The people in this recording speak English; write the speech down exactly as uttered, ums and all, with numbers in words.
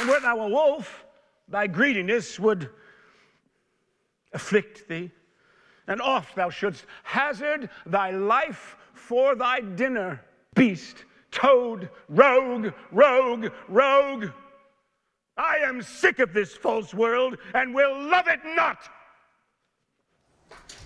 And wert thou a wolf, thy greediness would afflict thee, and oft thou shouldst hazard thy life for thy dinner. Beast, toad, rogue, rogue, rogue. I am sick of this false world and will love it not.